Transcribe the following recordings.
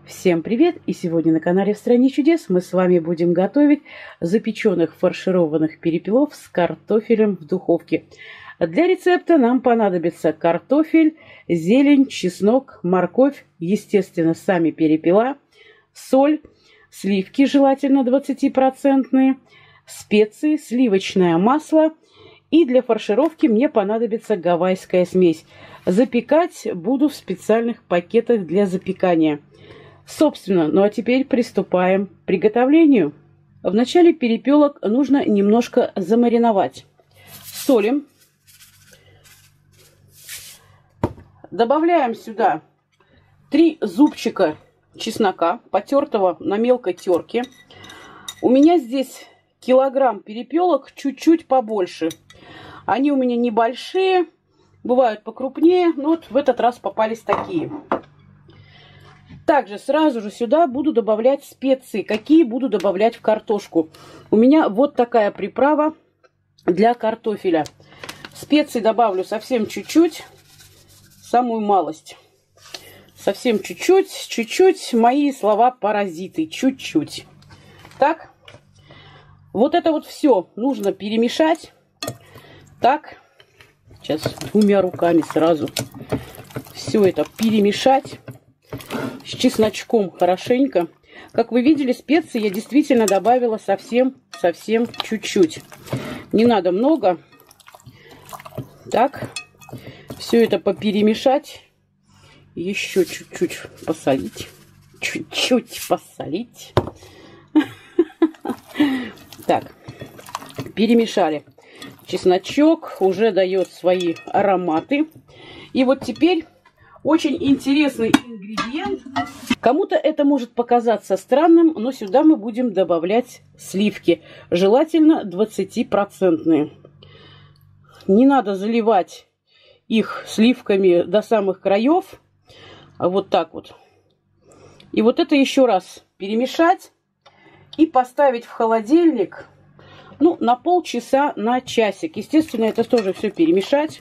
Всем привет! И сегодня на канале В Стране чудес мы с вами будем готовить запеченных фаршированных перепелов с картофелем в духовке. Для рецепта нам понадобится картофель, зелень, чеснок, морковь, естественно, сами перепела, соль, сливки, желательно 20%, специи, сливочное масло. И для фаршировки мне понадобится гавайская смесь. Запекать буду в специальных пакетах для запекания. Собственно, ну а теперь приступаем к приготовлению. Вначале перепелок нужно немножко замариновать. Солим. Добавляем сюда 3 зубчика чеснока, потертого на мелкой терке. У меня здесь килограмм перепелок, чуть-чуть побольше. Они у меня небольшие, бывают покрупнее, но вот в этот раз попались такие. Также сразу же сюда буду добавлять специи, какие буду добавлять в картошку. У меня вот такая приправа для картофеля. Специи добавлю совсем чуть-чуть, самую малость. Совсем чуть-чуть, чуть-чуть, мои слова паразиты, чуть-чуть. Так, вот это вот все нужно перемешать. Так, сейчас двумя руками сразу все это перемешать. С чесночком хорошенько. Как вы видели, специи я действительно добавила совсем чуть-чуть. Не надо много. Так, все это поперемешать. Еще чуть-чуть посолить. Чуть-чуть посолить. Так, перемешали. Чесночок уже дает свои ароматы. И вот теперь очень интересный ингредиент. Кому-то это может показаться странным, но сюда мы будем добавлять сливки. Желательно 20%. Не надо заливать их сливками до самых краев. Вот так вот. И вот это еще раз перемешать и поставить в холодильник, ну, на полчаса, на часик. Естественно, это тоже все перемешать.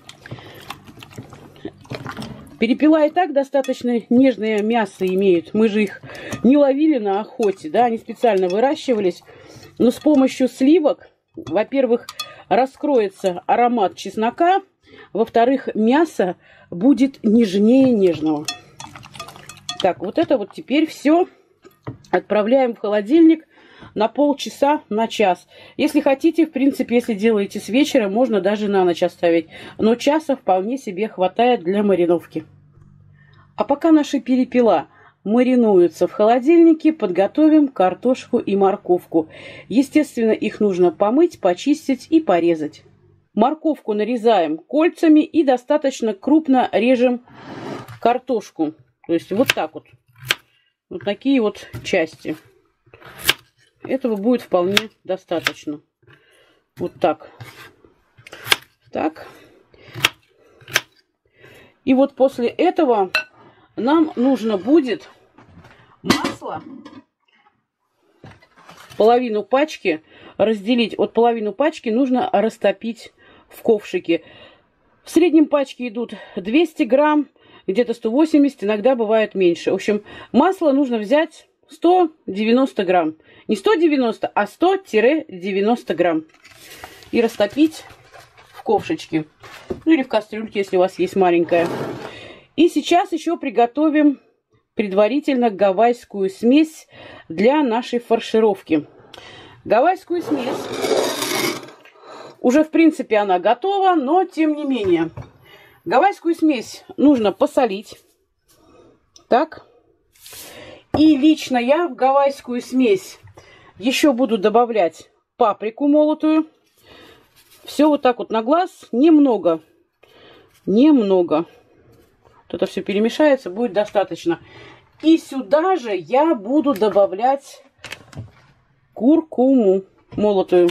Перепела и так достаточно нежное мясо имеют. Мы же их не ловили на охоте, да, они специально выращивались. Но с помощью сливок, во-первых, раскроется аромат чеснока, во-вторых, мясо будет нежнее нежного. Так, вот это вот теперь все отправляем в холодильник на полчаса, на час. Если хотите, в принципе, если делаете с вечера, можно даже на ночь оставить. Но часа вполне себе хватает для мариновки. А пока наши перепела маринуются в холодильнике, подготовим картошку и морковку. Естественно, их нужно помыть, почистить и порезать. Морковку нарезаем кольцами и достаточно крупно режем картошку. То есть вот так вот. Вот такие вот части. Этого будет вполне достаточно. Вот так. Так. И вот после этого нам нужно будет масло. Половину пачки разделить. Вот половину пачки нужно растопить в ковшике. В среднем пачке идут 200 грамм, где-то 180, иногда бывает меньше. В общем, масло нужно взять 190 грамм. Не 190, а 100-90 грамм. И растопить в ковшичке. Ну или в кастрюльке, если у вас есть маленькая. И сейчас еще приготовим предварительно гавайскую смесь для нашей фаршировки. Гавайскую смесь. Уже в принципе она готова, но тем не менее. Гавайскую смесь нужно посолить. Так. И лично я в гавайскую смесь еще буду добавлять паприку молотую. Все вот так вот на глаз. Немного. Немного. Вот это все перемешается, будет достаточно. И сюда же я буду добавлять куркуму молотую.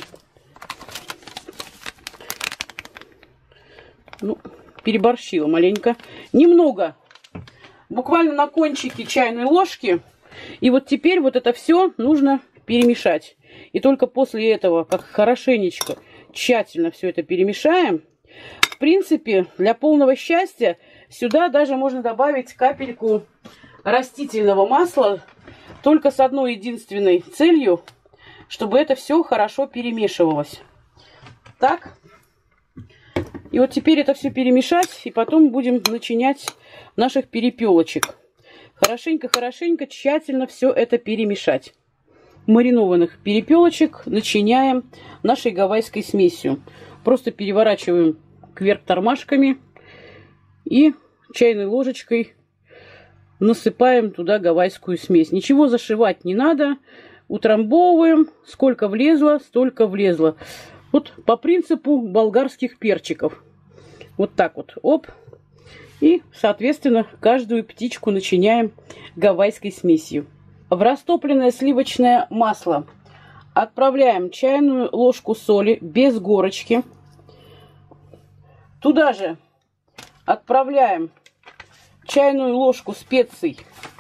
Ну, переборщила маленько. Немного. Буквально на кончике чайной ложки. И вот теперь вот это все нужно перемешать. И только после этого, как хорошенечко, тщательно все это перемешаем. В принципе, для полного счастья сюда даже можно добавить капельку растительного масла только с одной единственной целью, чтобы это все хорошо перемешивалось. Так. И вот теперь это все перемешать, и потом будем начинять наших перепелочек. Хорошенько-хорошенько, тщательно все это перемешать. Маринованных перепелочек начиняем нашей гавайской смесью. Просто переворачиваем кверх тормашками и чайной ложечкой насыпаем туда гавайскую смесь. Ничего зашивать не надо. Утрамбовываем. Сколько влезло, столько влезло. Вот по принципу болгарских перчиков. Вот так вот. Оп. И, соответственно, каждую птичку начиняем гавайской смесью. В растопленное сливочное масло отправляем чайную ложку соли без горочки. Туда же отправляем чайную ложку специй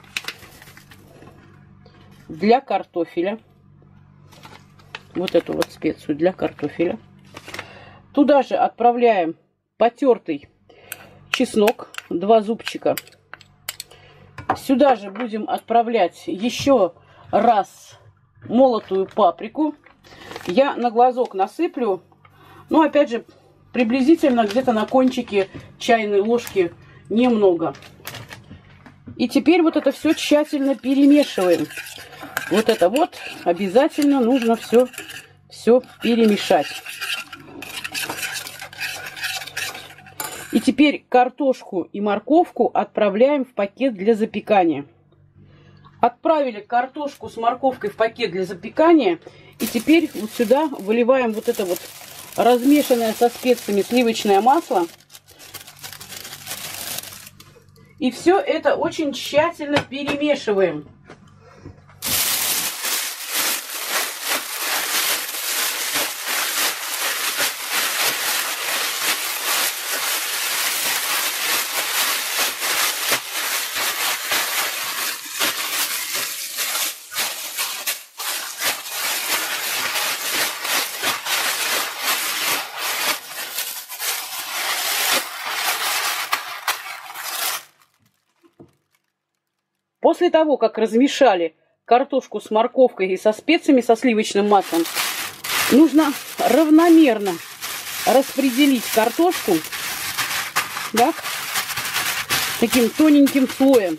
для картофеля. Вот эту вот специю для картофеля. Туда же отправляем потертый чеснок, 2 зубчика. Сюда же будем отправлять еще раз молотую паприку. Я на глазок насыплю, но опять же приблизительно где-то на кончике чайной ложки немного. И теперь вот это все тщательно перемешиваем. Вот это вот обязательно нужно все перемешать. И теперь картошку и морковку отправляем в пакет для запекания. Отправили картошку с морковкой в пакет для запекания. И теперь вот сюда выливаем вот это вот размешанное со специями сливочное масло. И все это очень тщательно перемешиваем. После того, как размешали картошку с морковкой и со специями, со сливочным маслом, нужно равномерно распределить картошку, так, таким тоненьким слоем.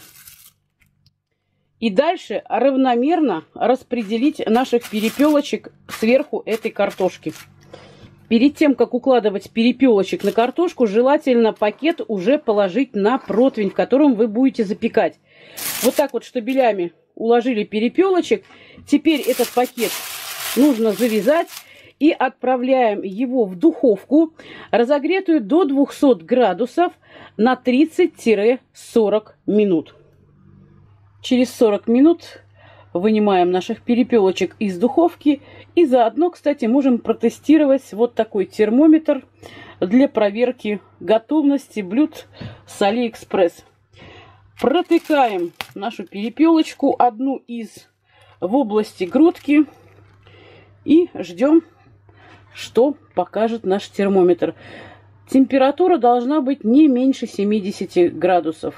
И дальше равномерно распределить наших перепелочек сверху этой картошки. Перед тем, как укладывать перепелочек на картошку, желательно пакет уже положить на противень, в котором вы будете запекать. Вот так вот штабелями уложили перепелочек. Теперь этот пакет нужно завязать и отправляем его в духовку, разогретую до 200 градусов на 30-40 минут. Через 40 минут вынимаем наших перепелочек из духовки. И заодно, кстати, можем протестировать вот такой термометр для проверки готовности блюд с Алиэкспресс. Протыкаем нашу перепелочку, одну из в области грудки, и ждем, что покажет наш термометр. Температура должна быть не меньше 70 градусов.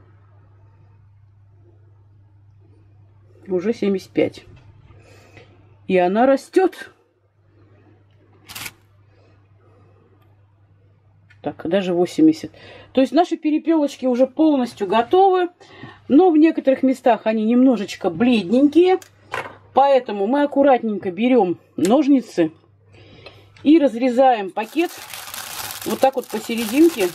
Уже 75. И она растет. Так, даже 80. То есть наши перепелочки уже полностью готовы. Но в некоторых местах они немножечко бледненькие. Поэтому мы аккуратненько берем ножницы и разрезаем пакет вот так вот посерединке.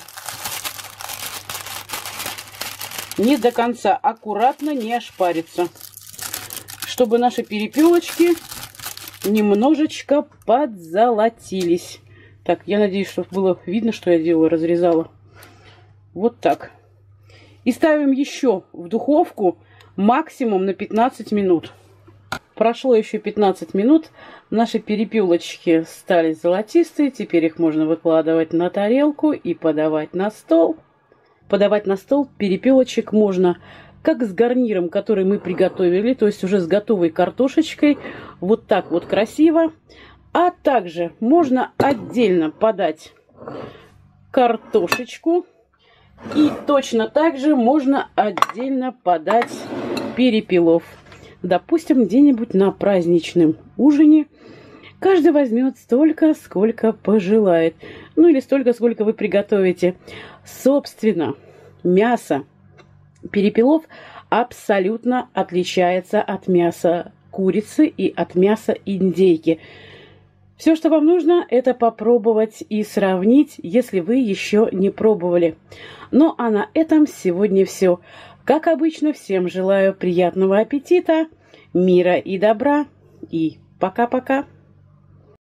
Не до конца. Аккуратно, не ошпариться. Чтобы наши перепелочки немножечко подзолотились. Так, я надеюсь, что было видно, что я делаю, разрезала. Вот так. И ставим еще в духовку максимум на 15 минут. Прошло еще 15 минут. Наши перепелочки стали золотистые. Теперь их можно выкладывать на тарелку и подавать на стол. Подавать на стол перепелочек можно как с гарниром, который мы приготовили, то есть уже с готовой картошечкой. Вот так вот красиво. А также можно отдельно подать картошечку И точно так же можно отдельно подать перепелов. Допустим, где-нибудь на праздничном ужине каждый возьмет столько, сколько пожелает. Ну или столько, сколько вы приготовите. Собственно, мясо перепелов абсолютно отличается от мяса курицы и от мяса индейки. Все, что вам нужно, это попробовать и сравнить, если вы еще не пробовали. Ну а на этом сегодня все. Как обычно, всем желаю приятного аппетита, мира и добра. И пока-пока.